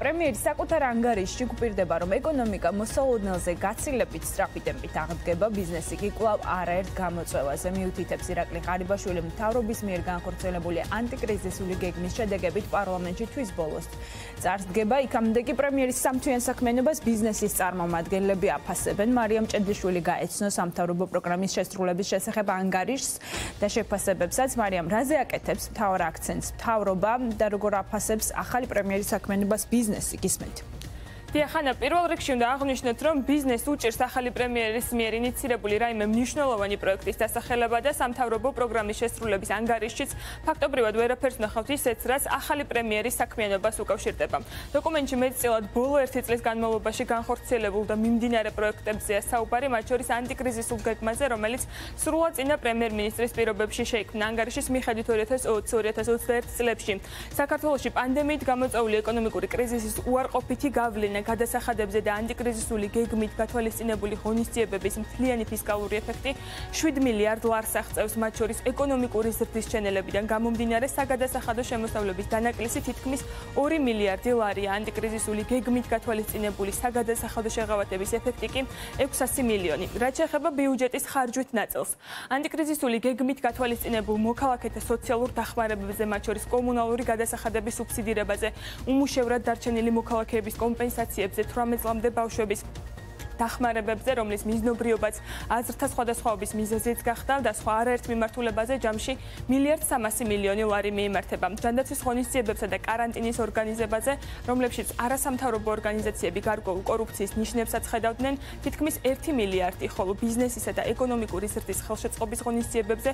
პრემიერის საკუთარ ანგარიშში გვპირდება, რომ ეკონომიკა მოსალოდნელზე გაცილებით სწრაფი ტემპით აღდგება, ბიზნესი კი კვლავ არაერთ გამოწვევაზე მიუთითებს ირაკლი ღარიბაშვილი მთავრობის მიერ განხორციელებული ანტიკრიზისული გეგმის შედეგებით პარლამენტში თვის ბოლოს. წარსდგება, იქამდე კი პრემიერის სამთვიან საქმიანობას ბიზნესის წარმომადგენლები აფასებენ. მარიამ ჭედიშვილი გაეცნო სამთავრობო პროგრამის შესრულების შესახებ ანგარიშს და შეფასებებსაც. მარიამ, რაზე აკეთებს მთავარ აქცენტს მთავრობა და როგორ აფასებს ახალი პრემიერის საქმიანობას ბიზნესი? გისმენთ. ხანა, პირველ რიგში უნდა აღვნიშნოთ, რომ ბიზნესს უჭირს ახალი პრემიერის მიერ ინიცირებული რაიმე მნიშვნელოვანი პროექტის დასახელება და სამთავრობო პროგრამის შესრულების ანგარიშშიც ფაქტობრივად ვერაფერს ვნახავთ ისეთს, რაც ახალი პრემიერის საქმიანობას უკავშირდება. დოკუმენტში მეტწილად ბოლო 1 წლის განმავლობაში განხორციელებულ და მიმდინარე პროექტებზეა საუბარი, მათ შორის ანტიკრიზისულ გეგმაზე, რომელიც სრულად წინა პრემიერ-მინისტრის პირობებში შეიქმნა. ანგარიშის მიხედვით 2020-2021 წლებში საქართველოში პანდემიით გამოწვეული ეკონომიკური კრიზისის უარყოფითი გავლენა გადასახადებზე და ანტიკრიზისული გეგმით გათვალისწინებული ღონისძიებების მთლიანი ფისკალური ეფექტი 7 მილიარდ ლარს აღწევს, მათ შორის ეკონომიკური ზრდის ჩენელებიდან გამომდინარე საგადასახადო შემოსავლების დანაკლისი თითქმის 2 მილიარდი ლარია. ანტიკრიზისული გეგმით გათვალისწინებული საგადასახადო შეღავათების ეფექტი კი 600 მილიონი. რაც შეეხება ბიუჯეტის ხარჯვით ნაწილს, ანტიკრიზისული გეგმით გათვალისწინებულ მოქალაქეთა სოციალურ დახმარებებზე, მათ შორის კომუნალური გადასახადების სუბსიდირებაზე, უმუშევრად დარჩენილი მოქალაქეების კომპენსაციებზე, 18 წლამდე ბავშვების დახმარებებზე, რომლის მიზნობრიობაც აზრთა სხვადასხვაობის მიზეზიც გახდა და სხვა არაერთ მიმართულებაზე ჯამში 1,3 მილიარდი ლარი მიემართება. ჯანდაცვის ღონისძიებებსა და კარანტინის ორგანიზებაზე, რომლებშიც არასამთავრობო ორგანიზაციები გარკვეულ კორუფციის ნიშნებსაც ხედავდნენ, თითქმის 1 მილიარდი, ხოლო ბიზნესისა და ეკონომიკური ზრდის ხელშეწყობის ღონისძიებებზე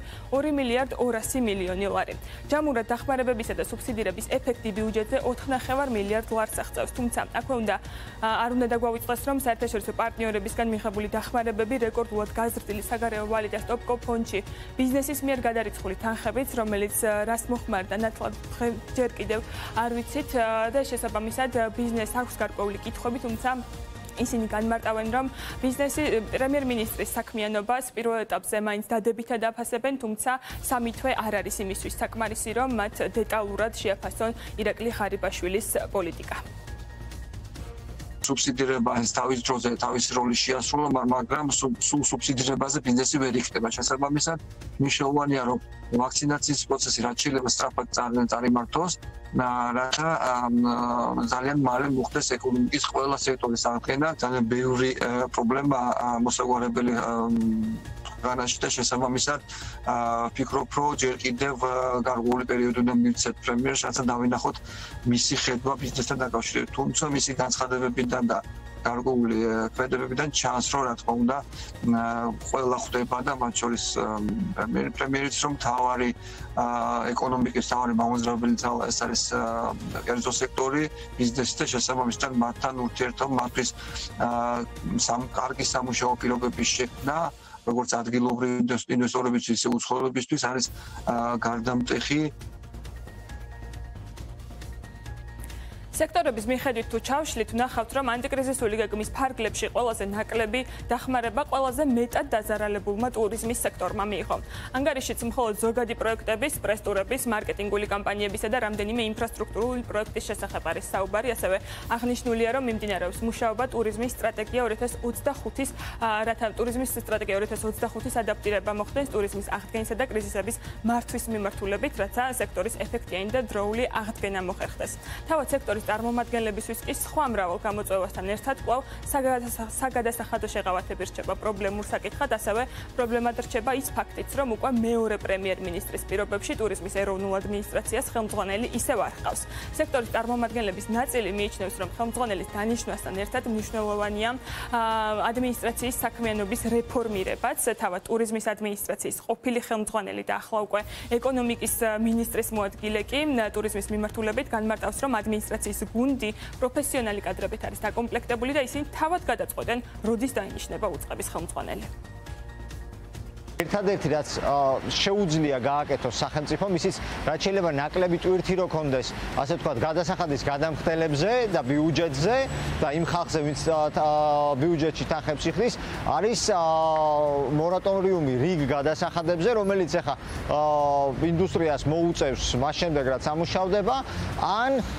2,2 მილიონი ლარი. ჯამურად დახმარებებისა და სუბსიდირების ეფექტი ბიუჯეტზე 4,5 მილიარდ ლარს აღწევს. თუმცა, აქვე არ უნდა დაგვაუწყდეს, რომ საერთაშორისო პარტნიორებისგან მიღებული დახმარებები რეკორდულად გაზრდილი საგარეო ვალუტას ტოპკოპ ფონდში ბიზნესის მიერ გადარიცხული თანხებით, რომელიც რას მოხმარდა ნათლად ჯერ კიდევ არ ვიცით და შესაბამისად ბიზნესს აქვს გარკვეული კითხვები, თუმცა ისინი განმარტავენ, რომ ბიზნესი პრემიერ-მინისტრის საქმიანობას პირველ ეტაპზე მაინც დადებითად აფასებენ, თუმცა სამი თვე არ არის იმისთვის საკმარისი, რომ მათ დეტალურად შეაფასონ ირაკლი ღარიბაშვილის პოლიტიკა. სუბსიდირებას თავის დროზე თავის როლი შეასრულა, მაგრამ სულ სუბსიდირებაზე ბიზნესი ვერ იქნება. შესაბამისად, მნიშვნელოვანია, რომ ვაქცინაციის პროცესი რაც შეიძლება სწრაფად წარიმართოს, რათა ძალიან მალე მოხდეს ეკონომიკის ყველა სექტორის აღდგენა. ძალიან ბევრი პრობლემა მოსაგვარებელი განაში და შესაბამისად ფიქრობ, რომ ჯერ კიდევ გარკვეული პერიოდი უნდა მივცეთ პრემიერს, რათა დავინახოთ მისი ხედვა ბიზნესთან დაკავშირებით. თუმცა მისი განცხადებებიდან და გარკვეული ქმედებებიდან ჩანს, რომ რა თქმა უნდა ყველა ხვდება და მათ შორის პრემიერიც, რომ თავარი ეკონომიკის თავარი მამოძრავებელი ძალა ეს არის კერძო სექტორი, ბიზნესი და შესაბამისად მათთან ურთიერთობა მათთვის კარგი სამუშაო პირობების შექმნა, როგორც ადგილობრივი ინვესტორებისთვის, ისე უცხოელებისთვის არის გარდამტეხი. სექტორების მიხედვით თუ ჩავშლით, ვნახავთ, რომ ანტიკრიზისული გეგმის ფარგლებში ყველაზე ნაკლები დახმარება ყველაზე მეტად დაზარალებულმა ტურიზმის სექტორმა მიიღო. ანგარიშიც მხოლოდ ზოგადი პროექტების, პრესტურების, მარკეტინგული კამპანიებისა და რამდენიმე ინფრასტრუქტურული პროექტის შესახებ არის საუბარი, ასევე აღნიშნულია, რომ მიმდინარეობს მუშაობა ტურიზმის სტრატეგია 2025-ის, რათა ტურიზმის სტრატეგია 2025-ის ადაპტირება მოხდეს ტურიზმის აღდგენისა და კრიზისების მართვის მიმართულებით, რათა სექტორის ეფექტიანი და დროული აღდგენა მოხერხდეს. თავად სექტორის წარმომადგენლებისთვის კი სხვა მრავალ გამოწვევასთან ერთად კვლავ საგადასახადო შეღავათები რჩება პრობლემურ საკითხად, ასევე პრობლემად რჩება ის ფაქტიც, რომ უკვე მეორე პრემიერ-მინისტრის პირობებში ტურიზმის ეროვნულ ადმინისტრაციას ხელმძღვანელი ისევ არ ჰყავს. სექტორის წარმომადგენლების ნაწილი მიიჩნევს, რომ ხელმძღვანელის დანიშვნასთან ერთად მნიშვნელოვანია ადმინისტრაციის საქმიანობის რეფორმირებაც. თავად ტურიზმის ადმინისტრაციის ყოფილი ხელმძღვანელი და ახლა უკვე ეკონომიკის მინისტრის მოადგილე კი ტურიზმის მიმართულებით განმარტავს, რომ ადმინისტრაციის გუნდი პროფესიონალი კადრებით არის დაკომპლექტებული და ისინი თავად გადაწყვეტენ, როდის დაინიშნება უწყების ხელმძღვანელი. ერთადერთი რაც შეუძლია გააკეთოს სახელმწიფომ, ისიც რაც შეიძლება ნაკლები ტვირთი რო კონდეს, ასე ვთქვათ, გადასახადის გადამხდელებზე და ბიუჯეტზე და იმ ხალხზე, ვინც ბიუჯეტში თანხებს იხდის, არის მორატორიუმი რიგ გადასახადებზე, რომელიც ახლა ინდუსტრიას მოუწევს მას შემდეგ, რაც ამუშავდება, ან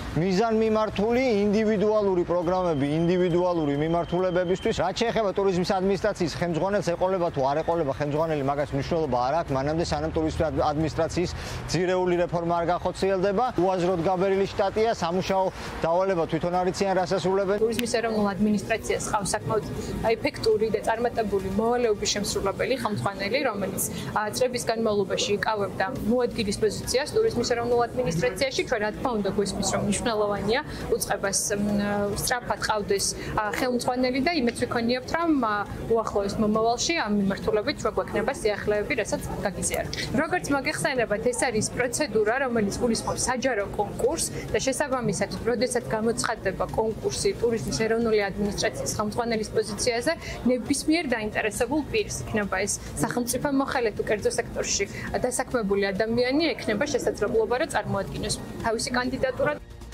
მიზანმიმართული ინდივიდუალური პროგრამები, ინდივიდუალური მიმართულებებისთვის. რაც შეეხება ტურიზმის ადმინისტრაციის ხელმძღვანელს, ეყოლება თუ არ ეყოლება ხელმძღვანელი, მაგას მნიშვნელობა არ აქვს, მანამდე სანამ ტურიზმის ადმინისტრაციის ძირეული რეფორმა არ გახორციელდება. უაზროდ გაბერილი შტატია, სამუშაო დავალება თვითონ არიციან რასასრულებენ. ტურიზმის ეროვნულ ადმინისტრაციას ყავს საკმაოდ ეფექტური და წარმატებული მოვალეობის შემსრულებელი ხელმძღვანელი, რომელიც წლების განმავლობაში იკავებდა მოადგილის პოზიციას ტურიზმის ეროვნულ ადმინისტრაციაში. ჩვენ რა თქმა უნდა გვესმის, რომ მნიშვნელოვანია უწყებას სწრაფად ყავდეს ხელმძღვანელი და იმედს ვიქონიებთ, რომ უახლოეს მომავალში ამ მიმართულებით რო გვექნება სიახლეები, რასაც გაგიზიარებთ. როგორც მოგეხსენებათ, ეს არის პროცედურა, რომელიც გულისხმობს საჯარო კონკურსს და შესაბამისად, როდესაც გამოცხადდება კონკურსი ტურიზმის ეროვნული ადმინისტრაციის ხელმძღვანელის პოზიციაზე, ნებისმიერ დაინტერესებულ პირს, იქნება ეს სახელმწიფო მოხელე თუ კერძო სექტორში დასაქმებული ადამიანი, ექნება შესაძლებლობა, რომ წარმოადგინოს თავისი კანდიდატურა.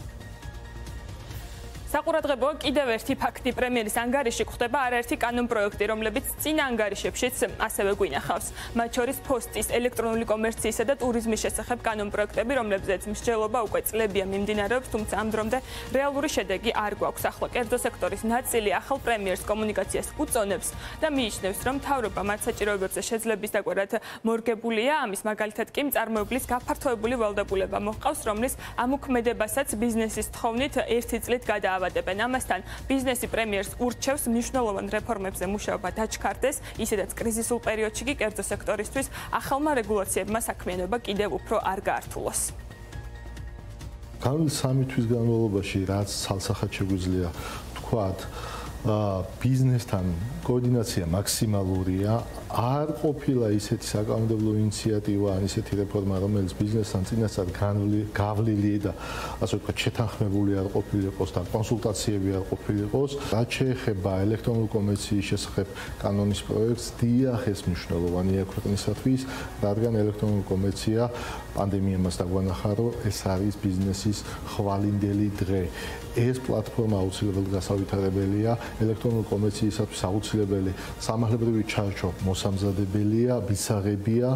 საყურადღებოა კიდევ ერთი ფაქტი პრემიერის ანგარიში გვხვდება არაერთი კანონპროექტი, რომლებიც წინა ანგარიშებშიც ასევე გვინახავს. მათ შორის ფოსტის, ელექტრონული კომერციისა და ტურიზმის შესახებ კანონპროექტები, რომლებზეც მსჯელობა უკვე წლებია მიმდინარეობს, თუმცა ამ დრომდე რეალური შედეგი არ გვაქვს. ახლა კერძო სექტორის ნაწილი ახალ პრემიერს კომუნიკაციას უწონებს და მიიჩნევს, რომ მთავრობა მათ საჭიროებებზე შეძლების დაკვირვად მორგებულია. ამის მაგალითად კი მწარმოებლის გაფართოებული ვალდებულება მოჰყავს, რომლის ამოქმედებასაც ბიზნესის თხოვნით 1 წლით გადაავადებს. ამასთან ბიზნესი პრემიერს ურჩევს მნიშვნელოვან რეფორმებზე მუშაობა დაჩქარდეს, ისედაც კრიზისულ პერიოდში კი კერძო სექტორისთვის ახალმა რეგულაციებმა საქმიანობა კიდევ უფრო არ გაართულოს. განვლილი 3 თვის განმავლობაში რაც ცალსახად შეგვიძლია თქვათ, ბიზნესთან კოორდინაცია მაქსიმალურია, არ ყოფილა ისეთი საკანონმდებლო ინიციატივა, ან ისეთი რეფორმა, რომელიც ბიზნესთან წინასწარ გავლილი და ასე ვთქვათ, შეთანხმებული არ ყოფილიყოს და კონსულტაციები არ ყოფილიყოს. რაც შეეხება ელექტრონული კომერციის შესახებ კანონის პროექტს, დიახ, ეს მნიშვნელოვანია ქვეყნისათვის, რადგან ელექტრონული კომერცია პანდემიამ დაგვანახა, რომ ეს არის ბიზნესის ხვალინდელი დღე. ეს პლატფორმა აუცილებლად გასავითარებელია, ელექტრონული კომერციისათვის აუცილებელი სამართლებრივი ჩარჩო მოსამზადებელია, მისაღებია.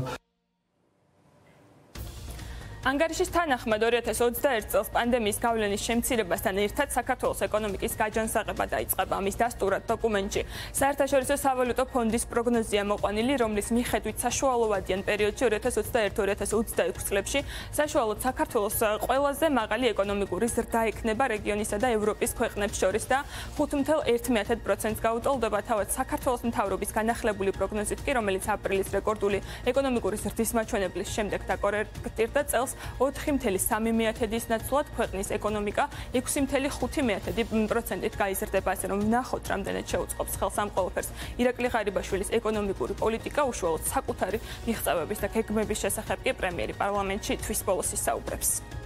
ანგარიშის თანახმად 2021 წელს პანდემიის გავლენის შემცირებასთან ერთად საქართველოს ეკონომიკის გაჯანსაღება დაიწყება. ამის დასტურად დოკუმენტში საერთაშორისო სავალუტო ფონდის პროგნოზია მოყვანილი, რომლის მიხედვით საშუალოვადიან პერიოდში 2021-2026 წლებში საშუალოდ საქართველოს ყველაზე მაღალი ეკონომიკური ზრდა ექნება რეგიონისა და ევროპის ქვეყნებს შორის და 5.1%-ს გაუტოლდება. თავად საქართველოს მთავრობის განახლებული პროგნოზით კი, რომელიც აპრილის რეკორდული ეკონომიკური ზრდის მაჩვენებლის შემდეგ დაკორექტირდა წელს 4.3%-ის ნაცვლად ქვეყნის ეკონომიკა 6.5%-ით გაიზრდება, ასე რომ ვნახოთ, რამდენად შეუწყობს ხელს ამ ყველაფერს ირაკლი ღარიბაშვილის ეკონომიკური პოლიტიკა, უშუალოდ საკუთარი მიღწევების და გეგმების შესახებ კი პრემიერი პარლამენტში თვის ბოლოს ისაუბრებს.